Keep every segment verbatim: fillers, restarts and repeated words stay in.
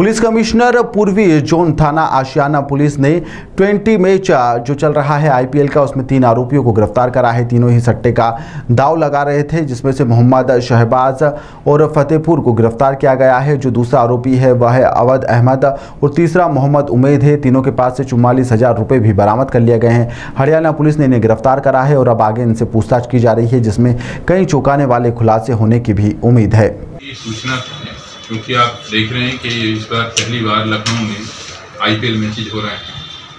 Police commissioner पूर्वी zone थाना आशियाना police ने बीस मैच जो चल रहा है आईपीएल का, उसमें तीन आरोपियों को गिरफ्तार करा है। तीनों ही सट्टे का दाव लगा रहे थे, जिसमें से मोहम्मद शहबाज और फतेहपुर को गिरफ्तार किया गया है। जो दूसरा आरोपी है वह है अवध अहमद और तीसरा मोहम्मद उमेद है। तीनों के पास से चुम्बालीस हजार रुपये भी बरामद कर लिए गए हैं। हरियाणा पुलिस ने इन्हें गिरफ्तार करा है और अब आगे इनसे पूछताछ की जा रही है, जिसमें कई चौंकाने वाले खुलासे होने की भी उम्मीद है। सूचना क्योंकि आप देख रहे हैं कि इस बार पहली बार लखनऊ में आईपीएल मैचेज हो रहे हैं,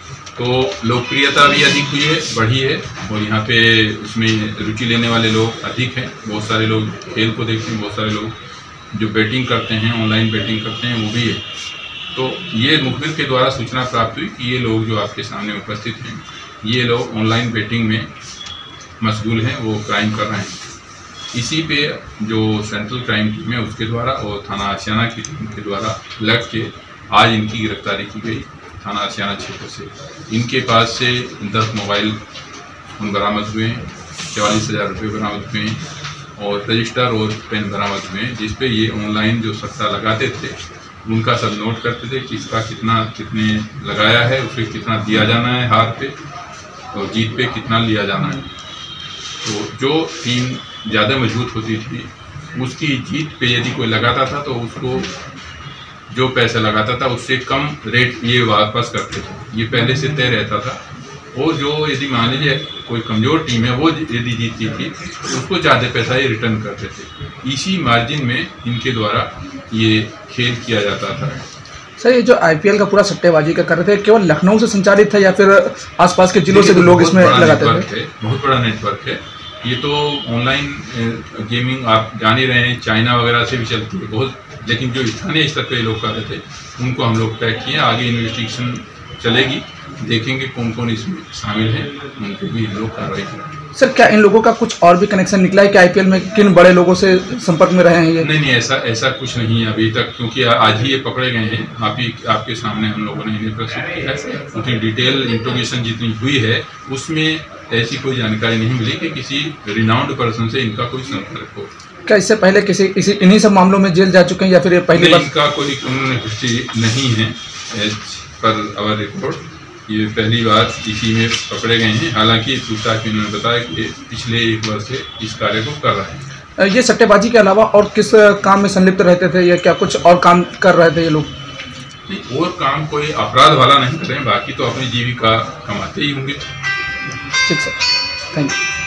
तो लोकप्रियता भी अधिक हुई है, बढ़ी है और यहाँ पे उसमें रुचि लेने वाले लोग अधिक हैं। बहुत सारे लोग खेल को देखते हैं, बहुत सारे लोग जो बैटिंग करते हैं, ऑनलाइन बैटिंग करते हैं, वो भी है। तो ये मुखबिर के द्वारा सूचना प्राप्त हुई कि ये लोग जो आपके सामने उपस्थित हैं, ये लोग ऑनलाइन बैटिंग में मशगूल हैं, वो क्राइम कर रहे हैं। इसी पे जो सेंट्रल क्राइम टीम है उसके द्वारा और थाना आशियाना की टीम के द्वारा लग के आज इनकी गिरफ्तारी की गई थाना आशियाना क्षेत्र से। इनके पास से दस मोबाइल फोन बरामद हुए हैं, चवालीस हज़ार रुपये बरामद हुए हैं और रजिस्टर और पेन बरामद हुए हैं, जिसपे ये ऑनलाइन जो सट्टा लगाते थे उनका सब नोट करते थे, किसका कितना कितने लगाया है, उसे कितना दिया जाना है हार पे और जीत पे कितना लिया जाना है। तो जो टीम ज़्यादा मजबूत होती थी उसकी जीत पे यदि कोई लगाता था तो उसको जो पैसा लगाता था उससे कम रेट ये वापस करते थे। ये पहले से तय रहता था और जो यदि मान लीजिए कोई कमज़ोर टीम है वो यदि जीतती थी तो उसको ज़्यादा पैसा ये रिटर्न करते थे। इसी मार्जिन में इनके द्वारा ये खेल किया जाता था। सर, ये जो आईपीएल का पूरा सट्टेबाजी का कर रहे थे, केवल लखनऊ से संचालित है या फिर आसपास के जिलों से भी लोग इसमें लगाते थे? बहुत बड़ा नेटवर्क है ये। तो ऑनलाइन गेमिंग आप जान ही रहे हैं, चाइना वगैरह से भी चलती है बहुत, लेकिन जो स्थानीय स्तर पे लोग कर रहे थे उनको हम लोग टैग किए। आगे इन्वेस्टिगेशन चलेगी, देखेंगे कौन कौन इसमें शामिल हैं, उनको भी हम लोग कार्रवाई करेंगे। सर, क्या इन लोगों का कुछ और भी कनेक्शन निकला है कि आईपीएल में किन बड़े लोगों से संपर्क में रहे हैं ये? नहीं नहीं, ऐसा ऐसा कुछ नहीं है अभी तक, क्योंकि आज ही ये पकड़े गए हैं। आप ही आपके सामने हम लोगों ने इन्हें प्रस्तुत किया है। उनकी डिटेल इंट्रोगेशन जितनी हुई है उसमें ऐसी कोई जानकारी नहीं मिली कि किसी रिनाउंड पर्सन से इनका कोई संपर्क हो। क्या इससे पहले किसी इसी इन्हीं सब मामलों में जेल जा चुके हैं या फिर ये पहली बार? इसका कोई कानूनी पुष्टि नहीं है एज पर आवर रिपोर्ट, ये पहली बार इसी में पकड़े गए हैं। हालांकि पूछताछ में उन्होंने बताया कि पिछले एक वर्ष से इस कार्य को कर रहे हैं। ये सट्टेबाजी के अलावा और किस काम में संलिप्त रहते थे या क्या कुछ और काम कर रहे थे ये लोग? नहीं, और काम कोई अपराध वाला नहीं कर रहे हैं, बाकी तो अपनी जीविका कमाते ही होंगे। ठीक सर, थैंक यू।